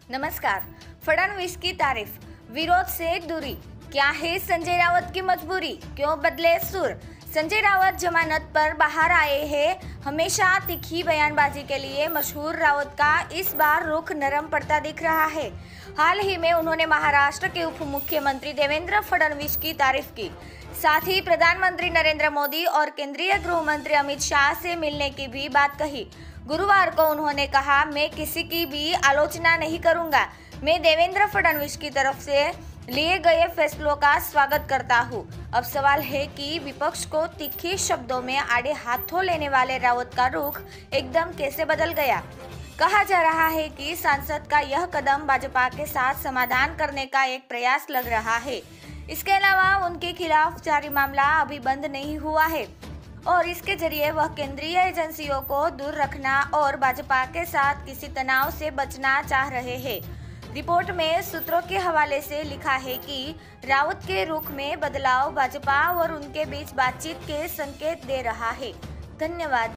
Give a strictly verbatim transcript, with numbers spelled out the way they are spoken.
नमस्कार। फडणवीस की तारीफ, विरोध से दूरी, क्या है संजय राउत की मजबूरी, क्यों बदले सुर। संजय राउत जमानत पर बाहर आए हैं। हमेशा तीखी बयानबाजी के लिए मशहूर राउत का इस बार रुख नरम पड़ता दिख रहा है। हाल ही में उन्होंने महाराष्ट्र के उप मुख्यमंत्री देवेंद्र फडणवीस की तारीफ की, साथ ही प्रधानमंत्री नरेंद्र मोदी और केंद्रीय गृह मंत्री अमित शाह से मिलने की भी बात कही। गुरुवार को उन्होंने कहा, मैं किसी की भी आलोचना नहीं करूंगा। मैं देवेंद्र फडणवीस की तरफ से लिए गए फैसलों का स्वागत करता हूं। अब सवाल है कि विपक्ष को तीखे शब्दों में आड़े हाथों लेने वाले राउत का रुख एकदम कैसे बदल गया। कहा जा रहा है कि सांसद का यह कदम भाजपा के साथ समाधान करने का एक प्रयास लग रहा है। इसके अलावा उनके खिलाफ जारी मामला अभी बंद नहीं हुआ है और इसके जरिए वह केंद्रीय एजेंसियों को दूर रखना और भाजपा के साथ किसी तनाव से बचना चाह रहे हैं। रिपोर्ट में सूत्रों के हवाले से लिखा है कि राउत के रुख में बदलाव भाजपा और उनके बीच बातचीत के संकेत दे रहा है। धन्यवाद।